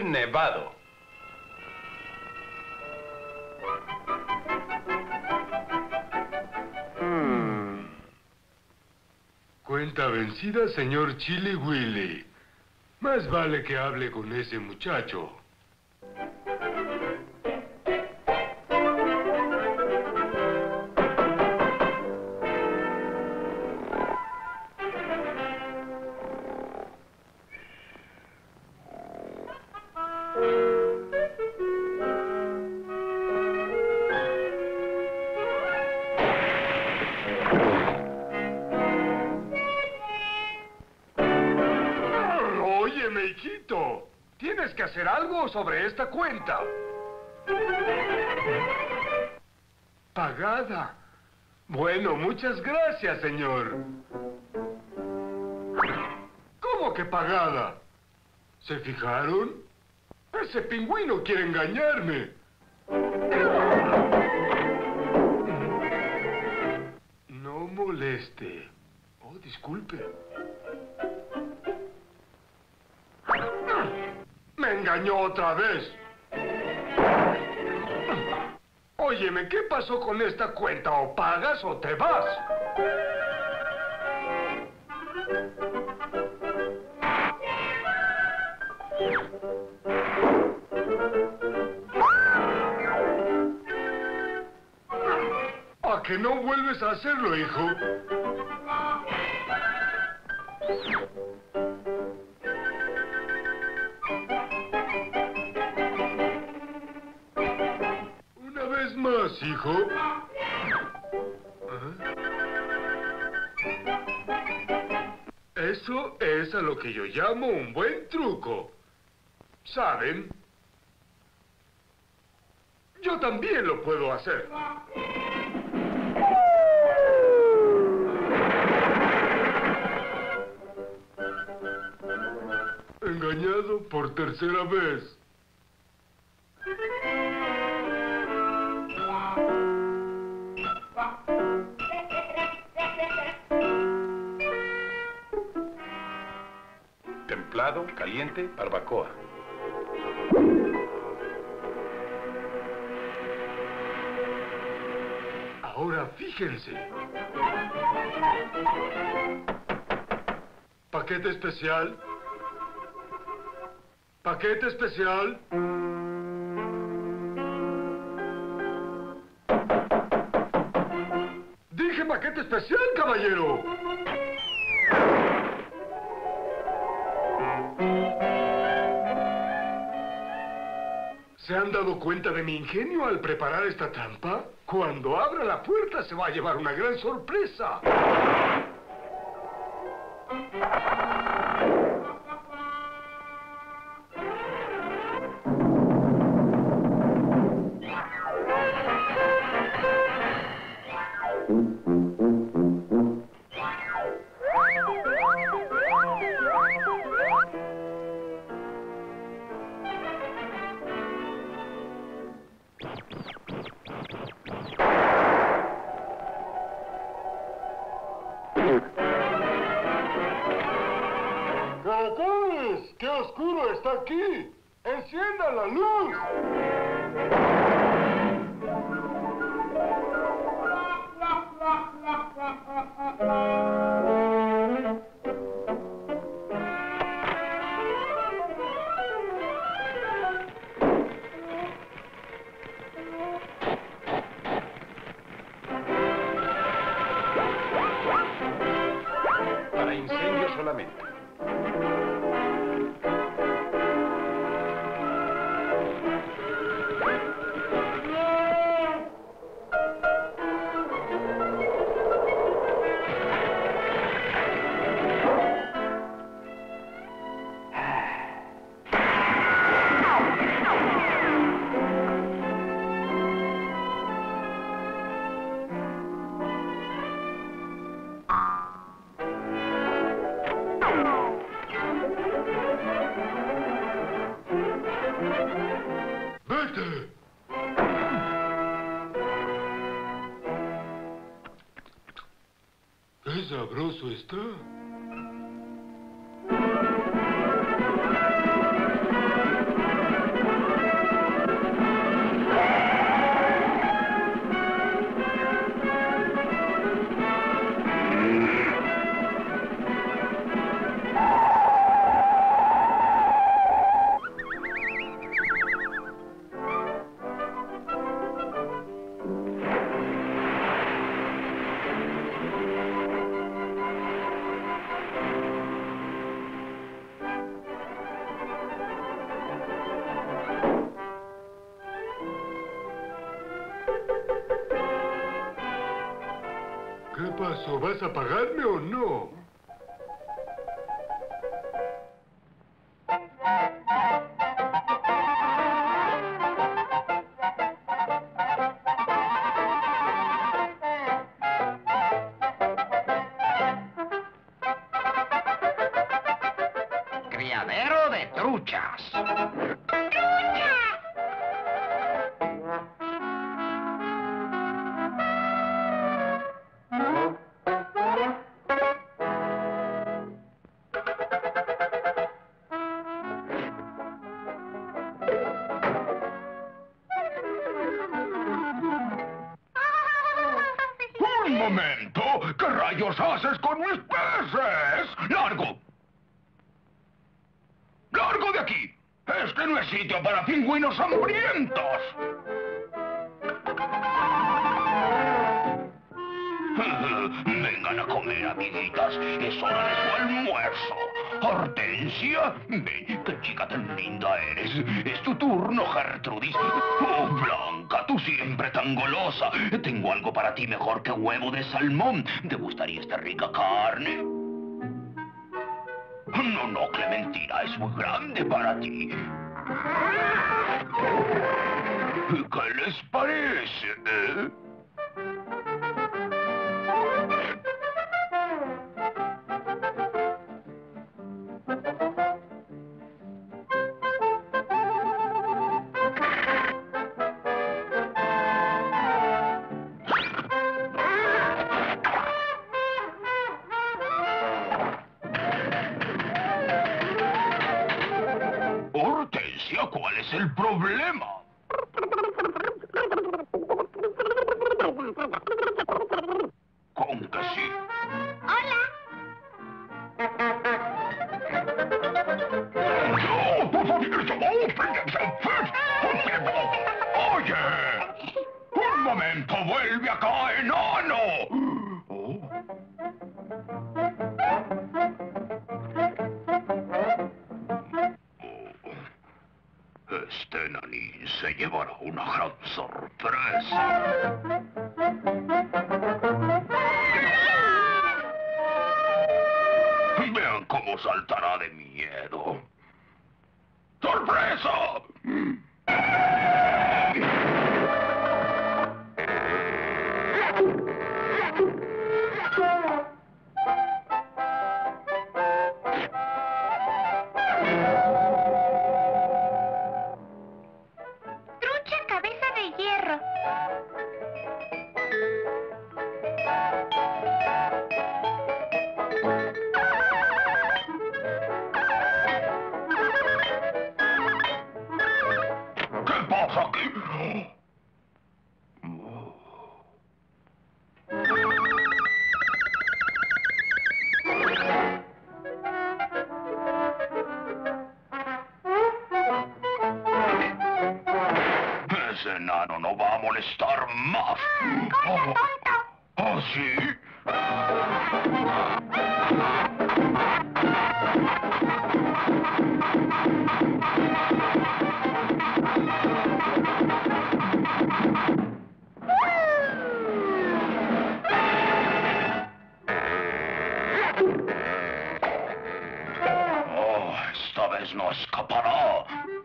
bien nevado. Cuenta vencida, señor Chili Willy. Más vale que hable con ese muchacho. Óyeme, hijito. Tienes que hacer algo sobre esta cuenta. Pagada. Bueno, muchas gracias, señor. ¿Cómo que pagada? ¿Se fijaron? Ese pingüino quiere engañarme. No moleste. Oh, disculpe. ¡Me engañó otra vez! Óyeme, ¿qué pasó con esta cuenta? ¿O pagas o te vas? ¿A que no vuelves a hacerlo, hijo? Una vez más, hijo. Eso es a lo que yo llamo un buen truco. ¿Saben? Yo también lo puedo hacer. Engañado por tercera vez. Templado, caliente, barbacoa. Ahora fíjense. Paquete especial. Paquete especial. Dije paquete especial, caballero. ¿Se han dado cuenta de mi ingenio al preparar esta trampa? Cuando abra la puerta se va a llevar una gran sorpresa. ¡Caracoles! ¡Qué oscuro está aquí! ¡Encienda la luz! Para incendio solamente. ¡Vete! ¡Qué sabroso está! pasó? ¿Vas a pagarme o no? Criadero de truchas. ¡Un momento! ¿Qué rayos haces con mis peces? ¡Largo! ¡Largo de aquí! Este no es sitio para pingüinos hambrientos. Vengan a comer, amiguitas. Es hora de su almuerzo. Hortensia, ven, qué chica tan linda eres. Es tu turno, Gertrudis. Oh, Blanca, tú siempre tan golosa. Tengo algo para ti mejor que huevo de salmón. ¿Te gustaría esta rica carne? No, no, Clementina, es muy grande para ti. ¿Qué les parece, eh? Hortensia, ¿cuál es el problema? ¿Con que sí? Hola. ¡No! ¡Por favor! ¡Oye! ¡Un momento! ¡Vuelve acá, enano! Oh. Este enanín se llevará una gran sorpresa. Vean cómo saltará de miedo. ¡Sorpresa! Trucha cabeza de hierro. ¿Qué pasa aquí? Ese enano no va a molestar más. ¡Cosa, tonto! ¿Ah, sí? Oh, esta vez no escapará.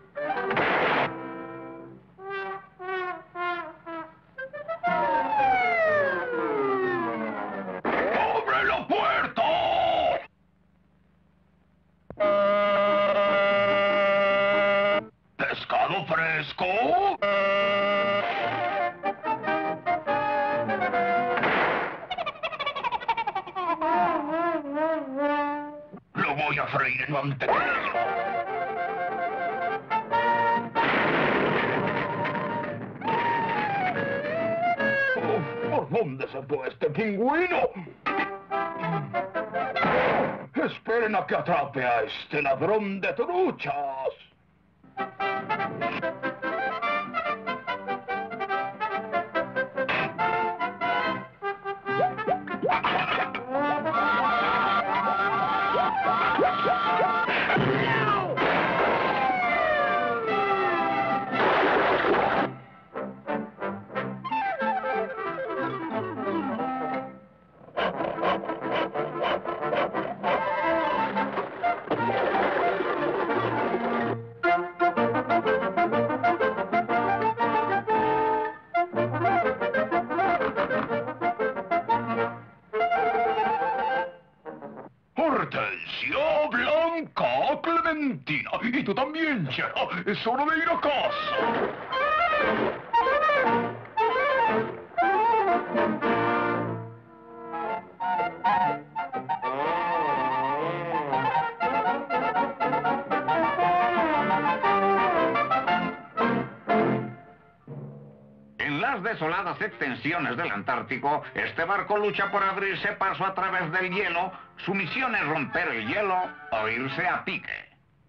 ¡Abre la puerta! ¿Pescado fresco? Lo voy a freír en mantequilla. ¿Por dónde se fue este pingüino? Esperen a que atrape a este ladrón de truchas. Gracias, Blanca, Clementina. Y tú también, Chera. Es hora de ir a casa. En las desoladas extensiones del Antártico, este barco lucha por abrirse paso a través del hielo. Su misión es romper el hielo o irse a pique.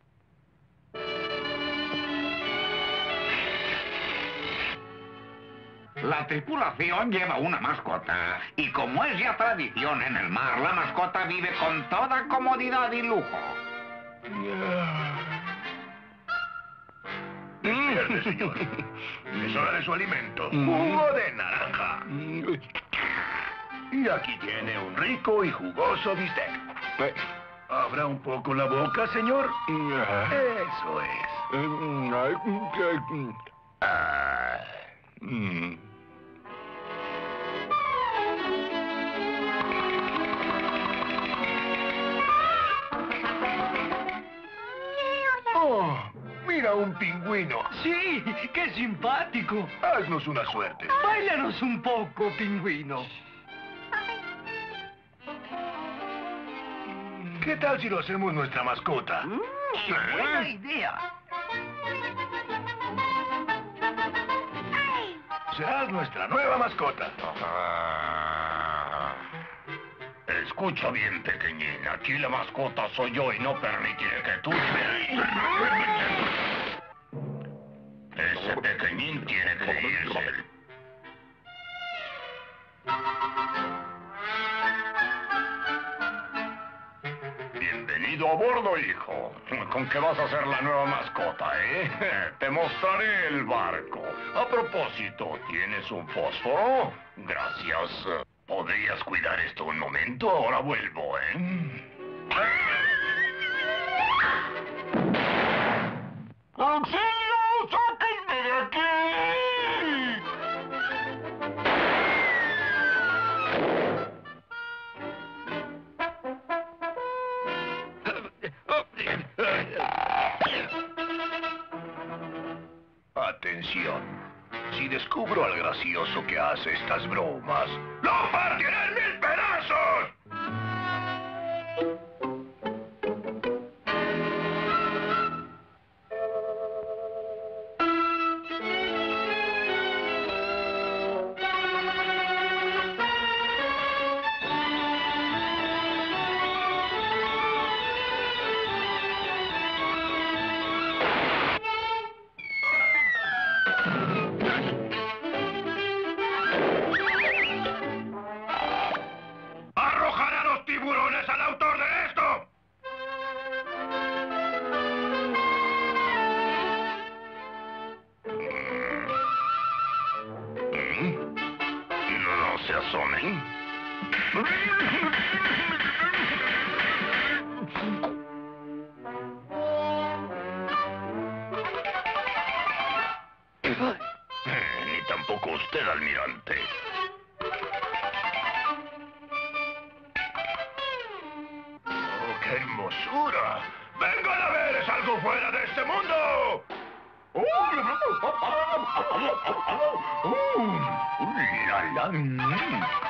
La tripulación lleva una mascota, y como es ya tradición en el mar, la mascota vive con toda comodidad y lujo. Despierte, señor. Es hora de su alimento. Jugo de naranja. Y aquí tiene un rico y jugoso bistec. ¿Abra un poco la boca, señor? Eso es. Oh, mira un pingüino. Sí, qué simpático. Haznos una suerte. Báilanos un poco, pingüino. ¿Qué tal si lo hacemos nuestra mascota? Buena idea. Serás nuestra nueva mascota. Escucha bien, pequeñín. Aquí la mascota soy yo y no permitiré que tú... Ese pequeñín tiene que irse. Bienvenido a bordo, hijo. ¿Con qué vas a ser la nueva mascota, Te mostraré el barco. A propósito, ¿tienes un fósforo? Gracias. ¿Podrías cuidar esto un momento? Ahora vuelvo, ¡Auxilio! ¡Sáquenme de aquí! Atención. Si descubro al gracioso que hace estas bromas, ¡lo partiré en 1000 pedazos! ¡Arrojaré a los tiburones al autor de esto! No se asomen. Ni tampoco usted, almirante. ¡Oh, qué hermosura! ¡Vengan a ver! ¡Es algo fuera de este mundo! La, la.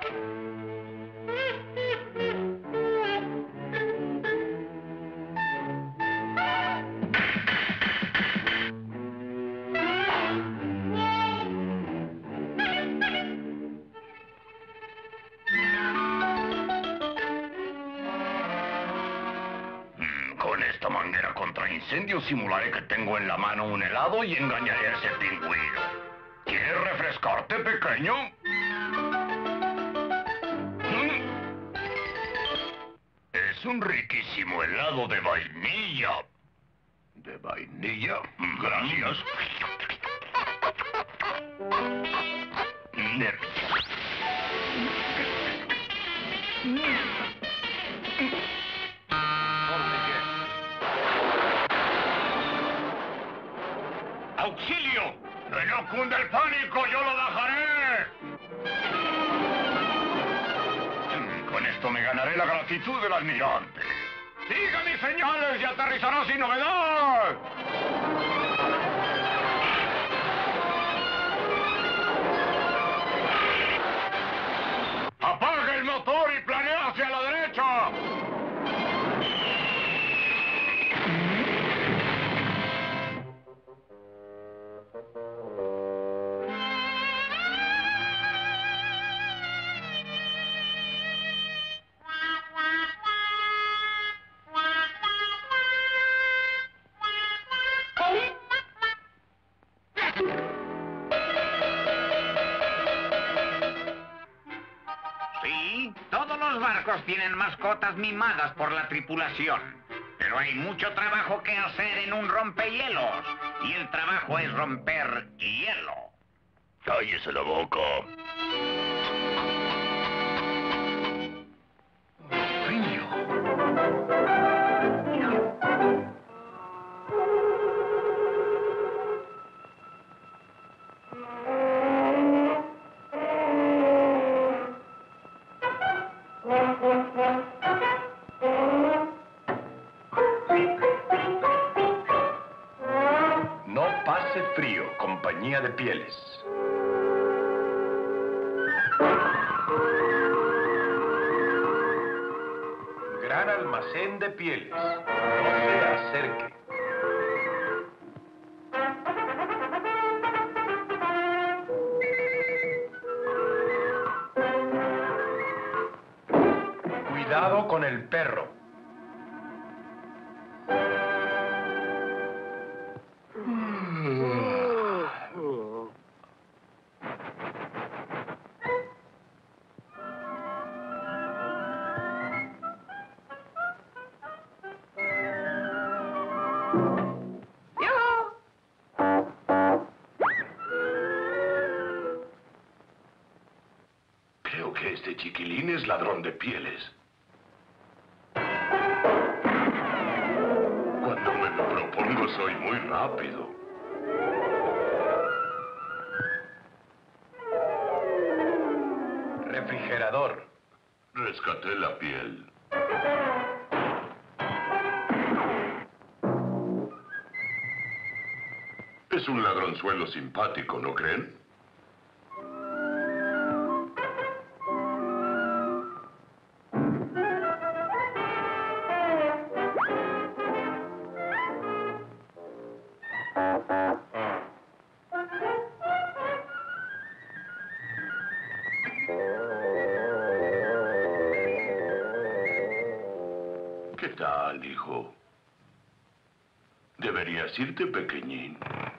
Con esta manguera contra incendios simularé que tengo en la mano un helado y engañaré a ese pingüino. ¿Quieres refrescarte, pequeño? Es un riquísimo helado de vainilla. ¿De vainilla? Gracias. ¡Auxilio! ¡Que no cunda el pánico! ¡Yo lo bajaré! Con esto me ganaré la gratitud del almirante. señales y aterrizará sin novedad. ¡Apaga el motor y planea hacia la derecha! Sí, todos los barcos tienen mascotas mimadas por la tripulación. Pero hay mucho trabajo que hacer en un rompehielos. Y el trabajo es romper hielo. ¡Cállese la boca! No pase frío, compañía de pieles. Gran almacén de pieles. No se acerque. Cuidado con el perro. Creo que este chiquilín es ladrón de pieles. Cuando me lo propongo soy muy rápido. Refrigerador. Rescaté la piel. Es un ladronzuelo simpático, ¿no creen? ¿Qué tal, hijo? Deberías irte, pequeñín.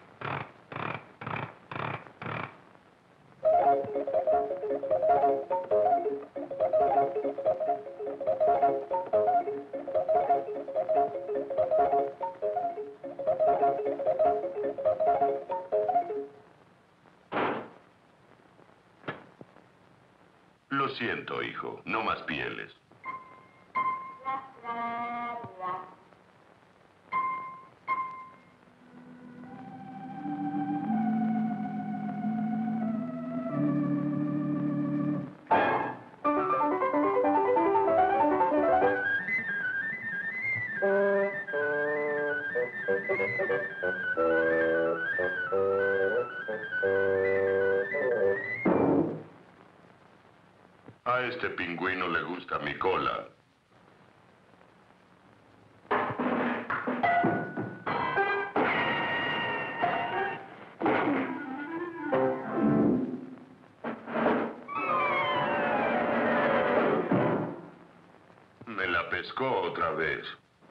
Lo siento, hijo. No más pieles. A este pingüino le gusta mi cola. Me la pescó otra vez.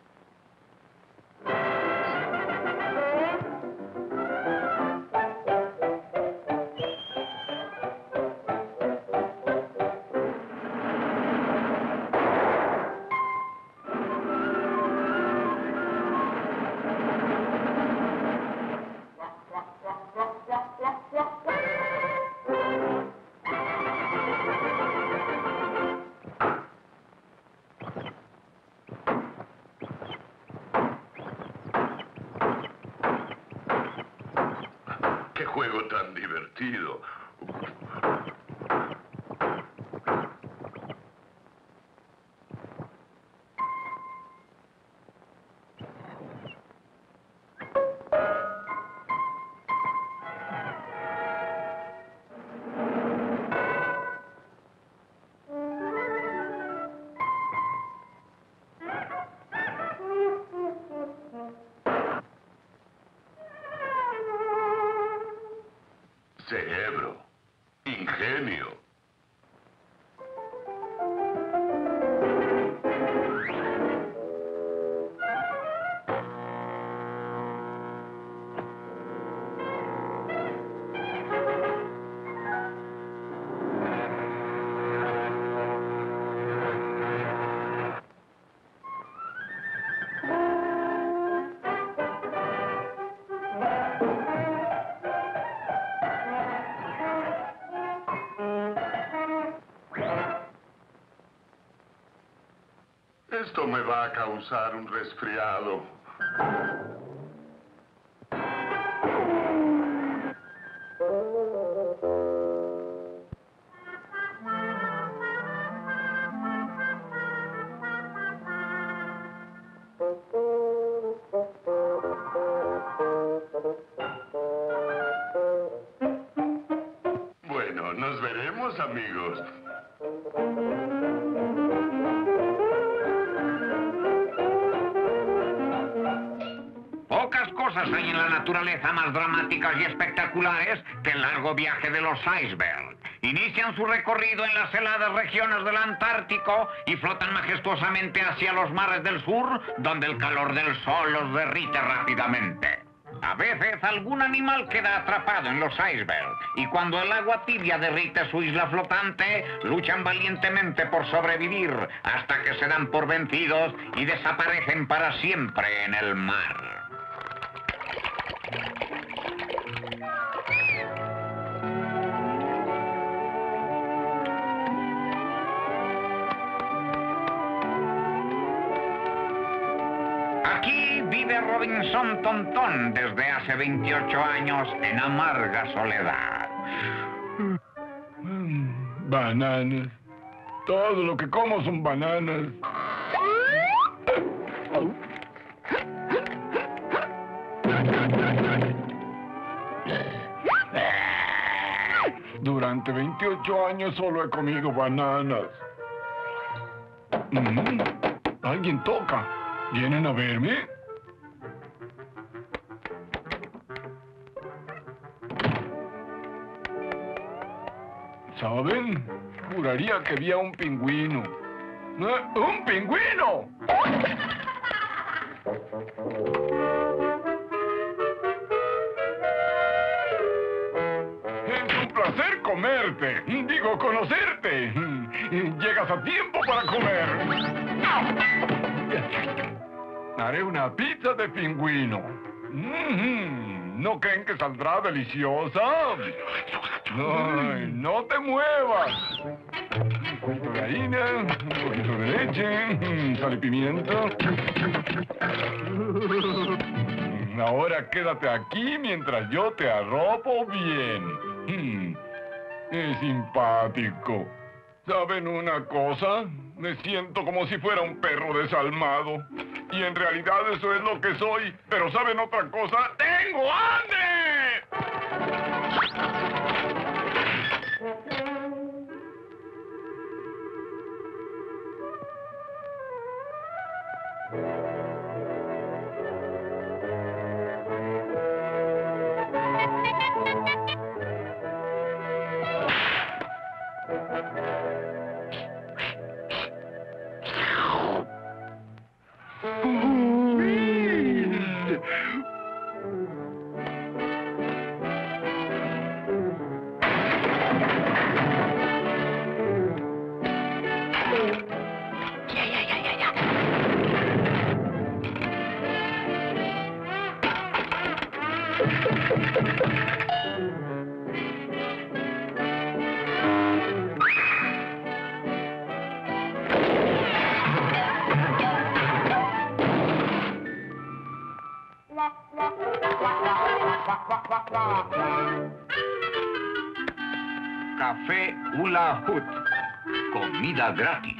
¡Qué juego tan divertido! cerebro, ingenio. Esto me va a causar un resfriado. Bueno, nos veremos, amigos. Pocas cosas hay en la naturaleza más dramáticas y espectaculares que el largo viaje de los icebergs. Inician su recorrido en las heladas regiones del Antártico y flotan majestuosamente hacia los mares del sur, donde el calor del sol los derrite rápidamente. A veces algún animal queda atrapado en los icebergs y cuando el agua tibia derrite su isla flotante, luchan valientemente por sobrevivir hasta que se dan por vencidos y desaparecen para siempre en el mar. Aquí vive Robinson Tontón desde hace 28 años en amarga soledad. Bananas. Todo lo que como son bananas. Durante 28 años solo he comido bananas. Alguien toca. ¿Vienen a verme? ¿Saben? Juraría que vi a un pingüino. ¡Un pingüino! Es un placer comerte. Digo, conocerte. Llegas a tiempo para comer. Haré una pizza de pingüino. ¿No creen que saldrá deliciosa? Ay, no te muevas. Un poquito de harina, un poquito de leche, sal y pimienta. Ahora quédate aquí mientras yo te arropo bien. Es simpático. ¿Saben una cosa? Me siento como si fuera un perro desalmado. Y en realidad eso es lo que soy. Pero ¿saben otra cosa? ¡Tengo hambre! Café Hula Hoot. Comida gratis.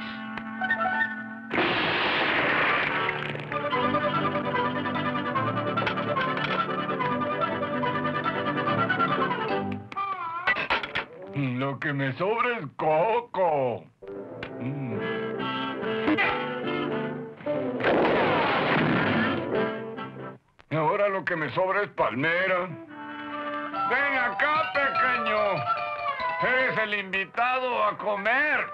Lo que me sobra es coco. Ahora lo que me sobra es palmera. Ven acá, pequeño. Eres el invitado a comer.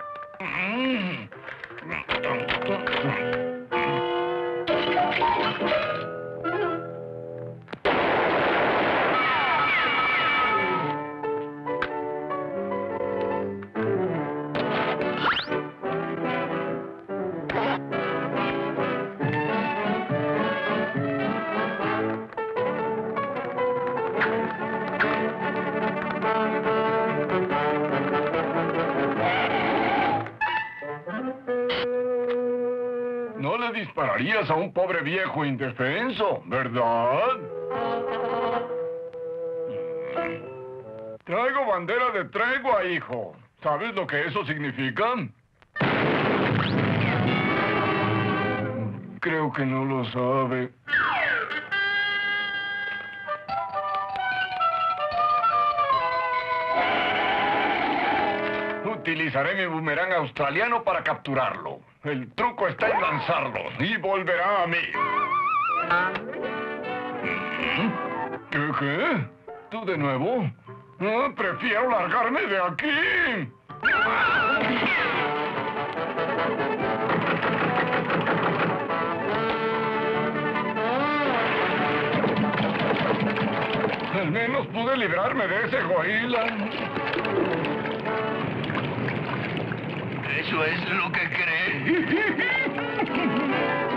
No le dispararías a un pobre viejo indefenso, ¿verdad? Traigo bandera de tregua, hijo. ¿Sabes lo que eso significa? Creo que no lo sabe. Utilizaré mi boomerang australiano para capturarlo. El truco está en lanzarlo y volverá a mí. ¿Qué? ¿Tú de nuevo? No, prefiero largarme de aquí. Al menos pude librarme de ese gorila. ¿Eso es lo que cree?